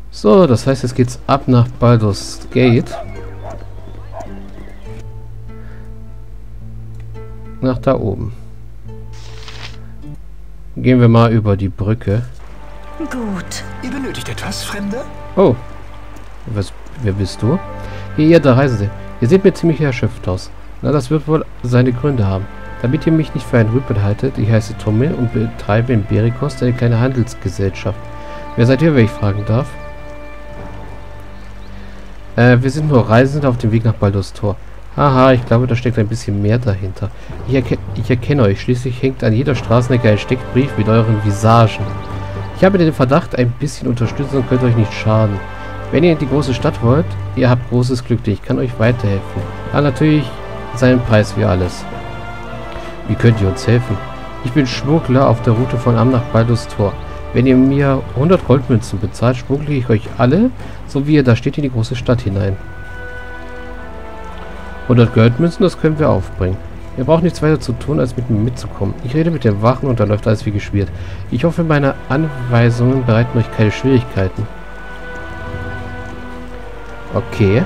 So, das heißt, jetzt geht's ab nach Baldur's Gate. Nach da oben. Gehen wir mal über die Brücke. Gut. Ihr benötigt etwas, Fremder? Oh. Wer bist du? Ihr der Reisende. Ihr seht mir ziemlich erschöpft aus. Na, das wird wohl seine Gründe haben. Damit ihr mich nicht für einen Rüpel haltet, ich heiße Tommy und betreibe in Berikost eine kleine Handelsgesellschaft. Wer seid ihr, wenn ich fragen darf? Wir sind nur Reisende auf dem Weg nach Baldur's Tor. Haha, ich glaube, da steckt ein bisschen mehr dahinter. Ich erkenne euch. Schließlich hängt an jeder Straßenecke ein Steckbrief mit euren Visagen. Ich habe den Verdacht, ein bisschen Unterstützung könnte euch nicht schaden. Wenn ihr in die große Stadt wollt, ihr habt großes Glück, denn ich kann euch weiterhelfen. Ja, natürlich seinen Preis wie alles. Wie könnt ihr uns helfen? Ich bin Schmuggler auf der Route von Am nach Baldur's Tor. Wenn ihr mir 100 Goldmünzen bezahlt, schmuggle ich euch alle, so wie ihr da steht, in die große Stadt hinein. 100 Goldmünzen, das können wir aufbringen. Ihr braucht nichts weiter zu tun, als mit mir mitzukommen. Ich rede mit den Wachen und dann läuft alles wie geschmiert. Ich hoffe, meine Anweisungen bereiten euch keine Schwierigkeiten. Okay.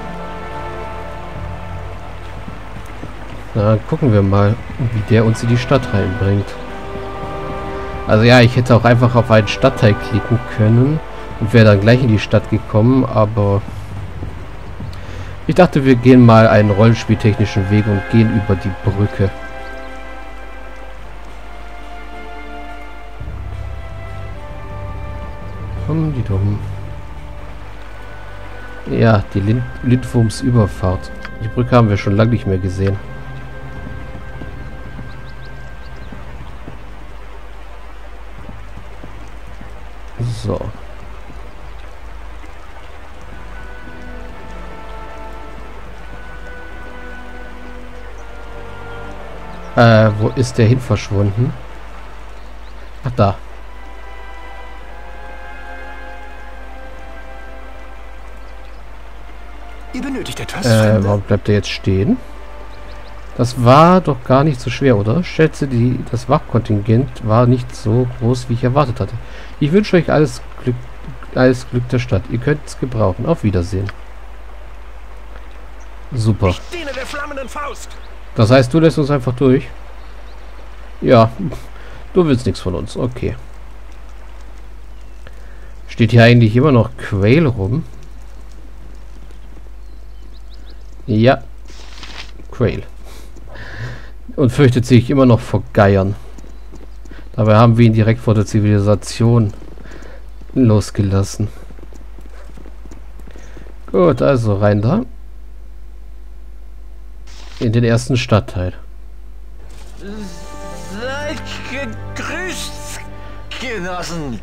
Na, gucken wir mal, wie der uns in die Stadt reinbringt. Also ja, ich hätte auch einfach auf einen Stadtteil klicken können und wäre dann gleich in die Stadt gekommen, aber ich dachte, wir gehen mal einen rollenspieltechnischen Weg und gehen über die Brücke. Die dumm. Ja, die Lindwurms Überfahrt. Die Brücke haben wir schon lange nicht mehr gesehen. So. Wo ist der hin verschwunden? Ach, da. Ihr benötigt etwas, Fremder? Warum bleibt er jetzt stehen? Das war doch gar nicht so schwer, oder? Schätze, das Wachkontingent war nicht so groß, wie ich erwartet hatte. Ich wünsche euch alles Glück der Stadt. Ihr könnt es gebrauchen. Auf Wiedersehen. Super. Ich diene der flammenden Faust. Das heißt, du lässt uns einfach durch? Ja, du willst nichts von uns. Okay. Steht hier eigentlich immer noch Quail rum? Ja. Quail. Und fürchtet sich immer noch vor Geiern. Dabei haben wir ihn direkt vor der Zivilisation losgelassen. Gut, also rein da. In den ersten Stadtteil. Seid gegrüßt, Genossen.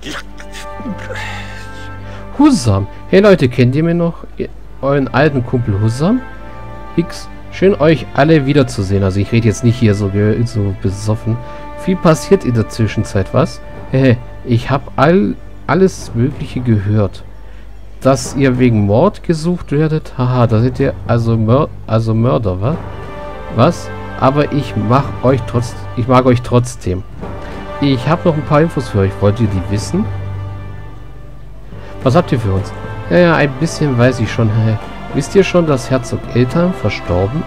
Husam. Hey Leute, kennt ihr mir noch? Euren alten Kumpel Husam? Hicks, schön euch alle wiederzusehen. Also ich rede jetzt nicht hier so besoffen. Viel passiert in der Zwischenzeit, was? Hehe, ich habe alles Mögliche gehört. Dass ihr wegen Mord gesucht werdet? Haha, da seid ihr also Mörder, was? Was? Aber ich mag euch trotzdem. Ich habe noch ein paar Infos für euch. Wollt ihr die wissen? Was habt ihr für uns? Ja, ein bisschen weiß ich schon. Wisst ihr schon, dass Herzog Eltan verstorben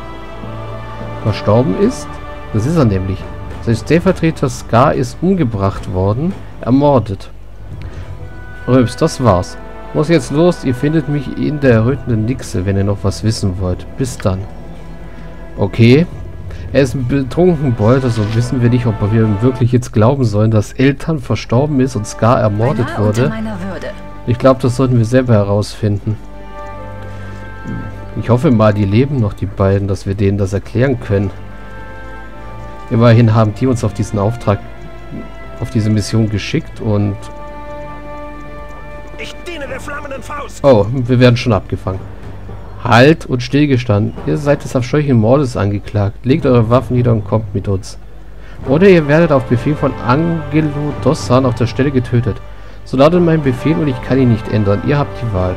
ist? Das ist er nämlich. Sein Stellvertreter Scar ist umgebracht worden, ermordet. Röps, das war's. Muss jetzt los, ihr findet mich in der errötenden Nixe, wenn ihr noch was wissen wollt. Bis dann. Okay. Er ist ein betrunken Bold, also wissen wir nicht, ob wir ihm wirklich jetzt glauben sollen, dass Eltan verstorben ist und Scar ermordet wurde. Ich glaube, das sollten wir selber herausfinden. Ich hoffe mal, die leben noch, die beiden, dass wir denen das erklären können. Immerhin haben die uns auf diesen Auftrag, auf diese Mission geschickt und... Ich diene der flammenden Faust. Oh, wir werden schon abgefangen. Halt und stillgestanden. Ihr seid des abscheulichen Mordes angeklagt. Legt eure Waffen nieder und kommt mit uns. Oder ihr werdet auf Befehl von Angelo Dossan auf der Stelle getötet. So lautet mein Befehl und ich kann ihn nicht ändern. Ihr habt die Wahl.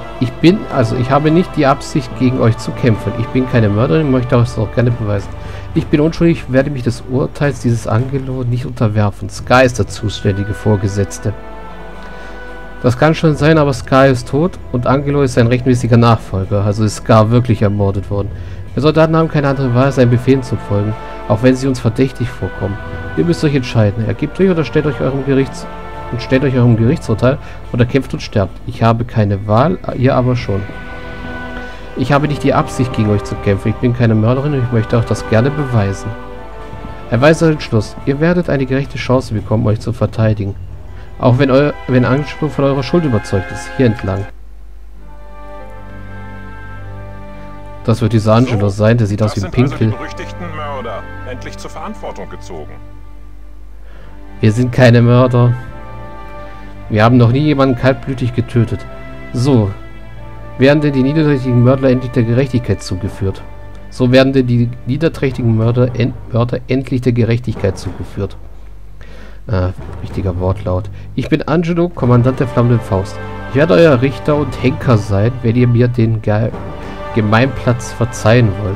Ich habe nicht die Absicht, gegen euch zu kämpfen. Ich bin keine Mörderin, möchte das auch gerne beweisen. Ich bin unschuldig, werde mich des Urteils dieses Angelo nicht unterwerfen. Sky ist der zuständige Vorgesetzte. Das kann schon sein, aber Sky ist tot und Angelo ist sein rechtmäßiger Nachfolger. Also ist Sky wirklich ermordet worden. Wir Soldaten haben keine andere Wahl, seinen Befehlen zu folgen, auch wenn sie uns verdächtig vorkommen. Ihr müsst euch entscheiden. Ergebt euch oder stellt euch eurem Gerichtsurteil oder kämpft und sterbt. Ich habe keine Wahl, ihr aber schon. Ich habe nicht die Absicht, gegen euch zu kämpfen. Ich bin keine Mörderin und ich möchte auch das gerne beweisen. Ein weiser Entschluss. Ihr werdet eine gerechte Chance bekommen, euch zu verteidigen. Auch wenn Angelo von eurer Schuld überzeugt ist. Hier entlang. Das wird dieser Angelo sein, der sieht aus wie ein Pinkel. Also die berüchtigten Mörder endlich zur Verantwortung gezogen. Wir sind keine Mörder. Wir haben noch nie jemanden kaltblütig getötet. So. Werden denn die niederträchtigen Mörder endlich der Gerechtigkeit zugeführt? So werden denn die niederträchtigen Mörder endlich der Gerechtigkeit zugeführt. Richtiger Wortlaut. Ich bin Angelo, Kommandant der Flammenden Faust. Ich werde euer Richter und Henker sein, wenn ihr mir den Gemeinplatz verzeihen wollt.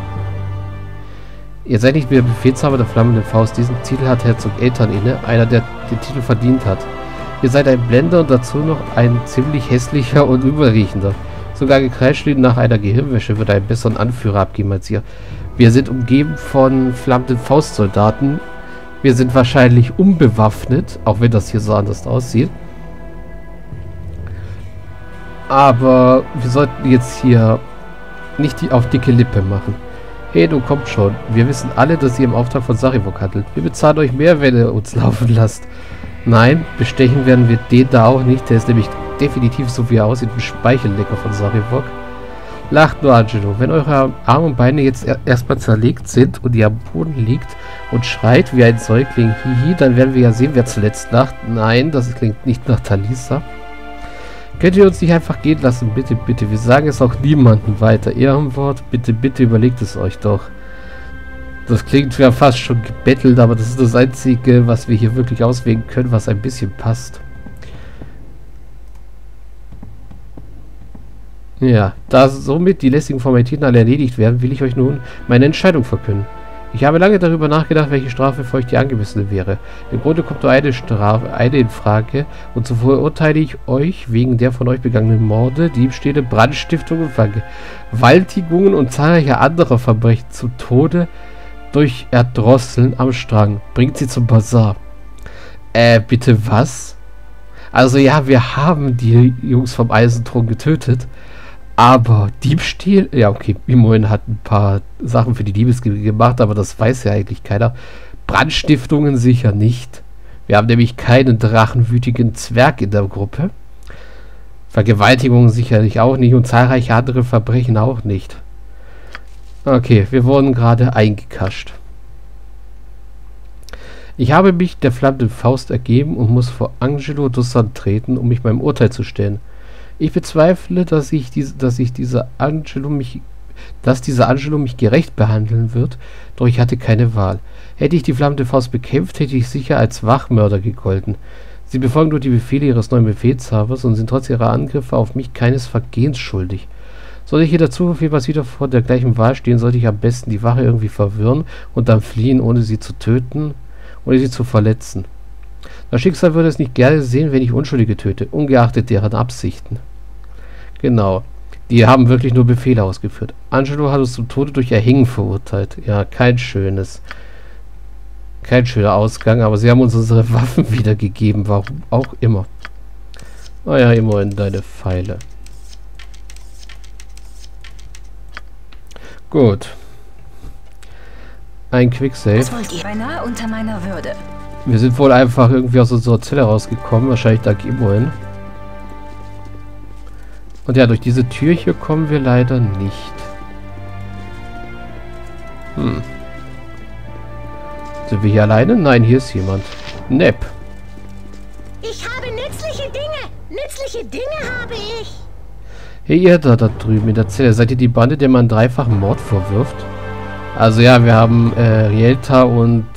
Ihr seid nicht mehr Befehlshaber der Flammenden Faust. Diesen Titel hat Herzog Ethan inne, einer, der den Titel verdient hat. Ihr seid ein Blender und dazu noch ein ziemlich hässlicher und überriechender. Sogar Gekreischlied nach einer Gehirnwäsche würde einen besseren Anführer abgeben als ihr. Wir sind umgeben von Flammenden Faustsoldaten. Wir sind wahrscheinlich unbewaffnet, auch wenn das hier so anders aussieht. Aber wir sollten jetzt hier nicht auf dicke Lippe machen. Hey, du kommt schon. Wir wissen alle, dass ihr im Auftrag von Sarivok handelt. Wir bezahlen euch mehr, wenn ihr uns laufen lasst. Nein, bestechen werden wir den da auch nicht. Der ist nämlich definitiv so wie er aussieht, ein Speichellecker von Sarivok. Lacht nur, Angelo. Wenn eure Arme und Beine jetzt erstmal zerlegt sind und ihr am Boden liegt und schreit wie ein Säugling, hihi, dann werden wir ja sehen, wer zuletzt lacht. Nein, das klingt nicht nach Talisa. Könnt ihr uns nicht einfach gehen lassen? Bitte, bitte. Wir sagen es auch niemandem weiter. Ehrenwort, bitte, bitte überlegt es euch doch. Das klingt ja fast schon gebettelt, aber das ist das Einzige, was wir hier wirklich auswählen können, was ein bisschen passt. Ja, da somit die lästigen Formalitäten alle erledigt werden, will ich euch nun meine Entscheidung verkünden. Ich habe lange darüber nachgedacht, welche Strafe für euch die angemessene wäre. Im Grunde kommt nur eine Strafe, eine in Frage, und so verurteile ich euch wegen der von euch begangenen Morde, Diebstähle, Brandstiftungen, Vergewaltigungen und zahlreicher anderer Verbrechen zu Tode durch Erdrosseln am Strang. Bringt sie zum Bazar. Bitte was? Also ja, wir haben die Jungs vom Eisenthron getötet, aber Diebstahl? Ja, okay, Imoen hat ein paar Sachen für die Diebesgilde gemacht, aber das weiß ja eigentlich keiner. Brandstiftungen sicher nicht. Wir haben nämlich keinen drachenwütigen Zwerg in der Gruppe. Vergewaltigungen sicherlich auch nicht und zahlreiche andere Verbrechen auch nicht. Okay, wir wurden gerade eingekascht. Ich habe mich der Flammenden Faust ergeben und muss vor Angelo Dussan treten, um mich meinem Urteil zu stellen. Ich bezweifle, dass dieser Angelo mich gerecht behandeln wird, doch ich hatte keine Wahl. Hätte ich die Flammende Faust bekämpft, hätte ich sicher als Wachmörder gegolten. Sie befolgen nur die Befehle ihres neuen Befehlshabers und sind trotz ihrer Angriffe auf mich keines Vergehens schuldig. Sollte ich hier dazu was wieder vor der gleichen Wahl stehen, sollte ich am besten die Wache irgendwie verwirren und dann fliehen, ohne sie zu töten, ohne sie zu verletzen. Das Schicksal würde es nicht gerne sehen, wenn ich Unschuldige töte, ungeachtet deren Absichten. Genau. Die haben wirklich nur Befehle ausgeführt. Angelo hat uns zum Tode durch Erhängen verurteilt. Ja, kein schöner Ausgang, aber sie haben uns unsere Waffen wiedergegeben, warum auch immer. Naja, immerhin deine Pfeile. Gut. Ein Quicksave. Was wollt ihr? Beinahe unter meiner Würde. Wir sind wohl einfach irgendwie aus unserer Zelle rausgekommen, wahrscheinlich dank Imoen. Und ja, durch diese Tür hier kommen wir leider nicht. Sind wir hier alleine? Nein, hier ist jemand. Nep. Ich habe nützliche Dinge. Nützliche Dinge habe ich. Hey, ihr da drüben in der Zelle. Seid ihr die Bande, der man dreifachen Mord vorwirft? Also ja, wir haben Rielta und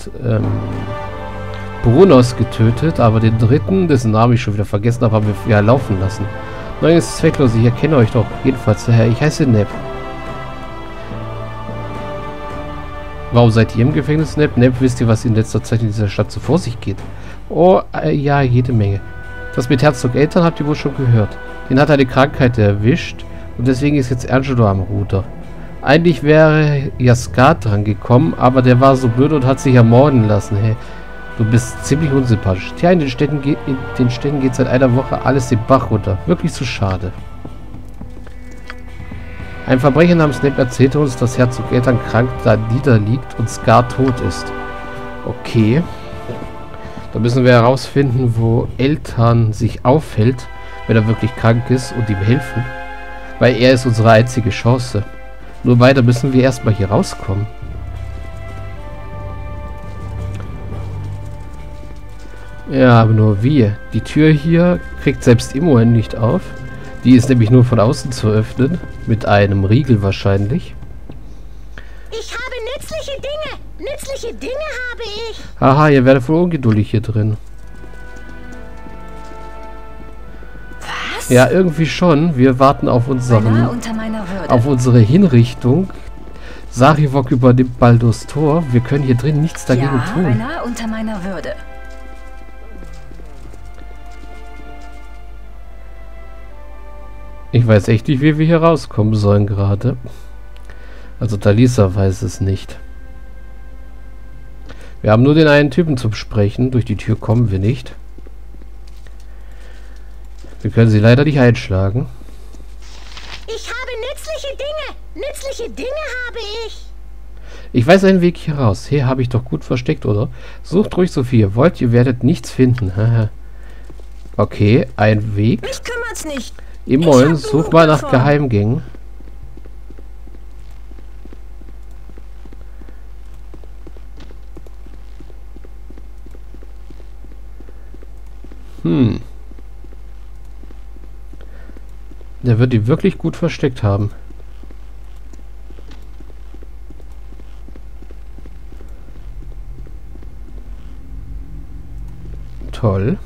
Brunos getötet, aber den dritten, dessen Namen ich schon wieder vergessen habe, haben wir ja laufen lassen. Nein, es ist zwecklos, ich erkenne euch doch. Jedenfalls, Herr, ich heiße Nep. Warum seid ihr im Gefängnis, Nep? Nep, wisst ihr, was in letzter Zeit in dieser Stadt so vor sich geht? Oh, ja, jede Menge. Das mit Herzog Eltern habt ihr wohl schon gehört. Den hat eine Krankheit erwischt und deswegen ist jetzt Angelo am Ruder. Eigentlich wäre ja Skat dran gekommen, aber der war so blöd und hat sich ermorden lassen. Hey, du bist ziemlich unsympathisch. Tja, in den Städten geht seit einer Woche alles den Bach runter. Wirklich zu schade. Ein Verbrecher namens Nep erzählte uns, dass Herzog Eltern krank da niederliegt und Skat tot ist. Okay. Da müssen wir herausfinden, wo Eltern sich aufhält, wenn er wirklich krank ist und ihm helfen. Weil er ist unsere einzige Chance. Nur weiter müssen wir erstmal hier rauskommen. Ja, aber nur wie? Die Tür hier kriegt selbst Imoen nicht auf. Die ist nämlich nur von außen zu öffnen. Mit einem Riegel wahrscheinlich. Ich habe nützliche Dinge. Nützliche Dinge habe ich. Haha, ihr werdet wohl ungeduldig hier drin. Was? Ja, irgendwie schon. Wir warten auf Beinahe unter meiner Würde. auf unsere Hinrichtung. Sarivok übernimmt Baldurs Tor. Wir können hier drin nichts dagegen tun. Beinahe unter meiner Würde. Ich weiß echt nicht, wie wir hier rauskommen sollen gerade. Also Talisa weiß es nicht. Wir haben nur den einen Typen zum Sprechen. Durch die Tür kommen wir nicht. Wir können sie leider nicht einschlagen. Ich habe nützliche Dinge. Nützliche Dinge habe ich. Ich weiß einen Weg hier raus. Hier habe ich doch gut versteckt, oder? Sucht ruhig so viel ihr wollt. Ihr werdet nichts finden. Okay, ein Weg. Mich kümmert's nicht. Imoen, such mal nach Geheimgängen. Der wird die wirklich gut versteckt haben. Toll.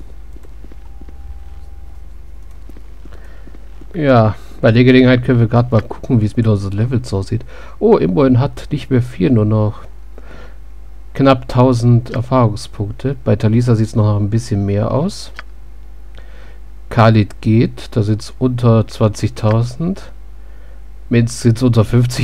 Ja, bei der Gelegenheit können wir gerade mal gucken, wie es mit unseren Levels aussieht. Oh, Imoen hat nicht mehr viel, nur noch knapp 1000 Erfahrungspunkte. Bei Talisa sieht es noch ein bisschen mehr aus. Khalid geht, da sind es unter 20.000. Minz sind es unter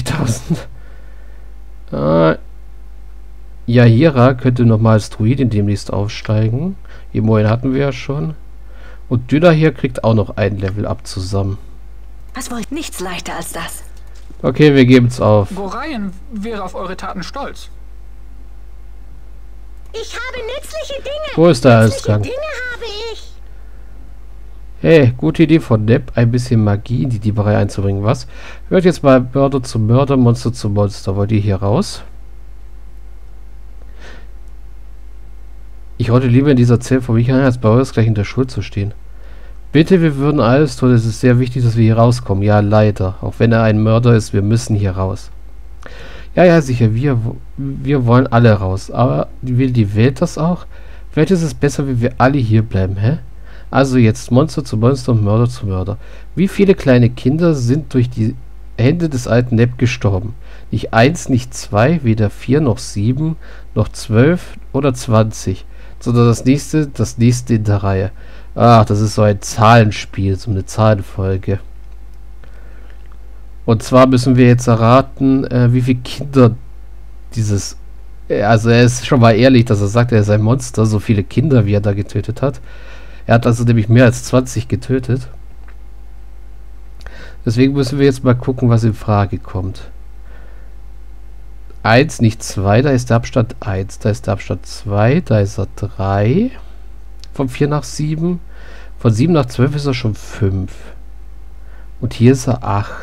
50.000. Yahira könnte nochmal als Druidin demnächst aufsteigen. Imoen hatten wir ja schon. Und Dyna hier kriegt auch noch ein Level up zusammen. Was wollt nichts leichter als das? Okay, wir geben es auf. Gorion wäre auf eure Taten stolz. Ich habe nützliche Dinge. Wo ist der Nützliche Ausgang? Dinge habe ich. Hey, gute Idee von Nep, ein bisschen Magie in die Dieberei einzubringen. Was? Hört jetzt mal Mörder zu Mörder, Monster zu Monster. Wollt ihr hier raus? Ich wollte lieber in dieser Zelle vor mich an, als bei euch gleich in der Schuld zu stehen. Bitte, wir würden alles tun. Es ist sehr wichtig, dass wir hier rauskommen. Ja, leider. Auch wenn er ein Mörder ist, wir müssen hier raus. Ja, sicher. Wir wollen alle raus. Aber will die Welt das auch? Vielleicht ist es besser, wenn wir alle hier bleiben, hä? Also jetzt Monster zu Monster und Mörder zu Mörder. Wie viele kleine Kinder sind durch die Hände des alten Nep gestorben? Nicht 1, nicht 2, weder 4 noch 7, noch 12 oder 20. Sondern das nächste in der Reihe. Ach, das ist so ein Zahlenspiel, so eine Zahlenfolge. Und zwar müssen wir jetzt erraten, wie viele Kinder dieses... Also er ist schon mal ehrlich, dass er sagt, er ist ein Monster, so viele Kinder, wie er da getötet hat. Er hat also nämlich mehr als 20 getötet. Deswegen müssen wir jetzt mal gucken, was in Frage kommt. 1, nicht 2, da ist der Abstand 1, da ist der Abstand 2, da ist er 3. Von 4 nach 7. Von 7 nach 12 ist er schon 5. Und hier ist er 8.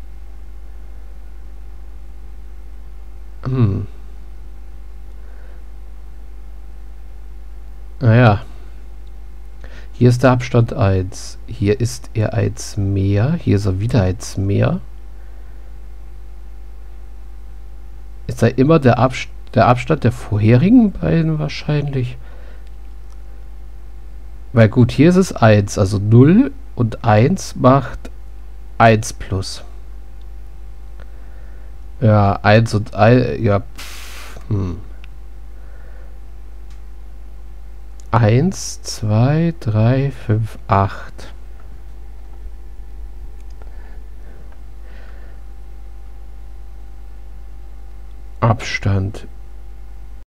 Naja. Hier ist der Abstand 1. Hier ist er 1 mehr. Hier ist er wieder 1 mehr. Ist da immer der Abstand der vorherigen beiden wahrscheinlich? Weil gut, hier ist es 1. Also 0 und 1 macht 1 plus. Ja, 1 und 1, ja. 1, 2, 3, 5, 8. Abstand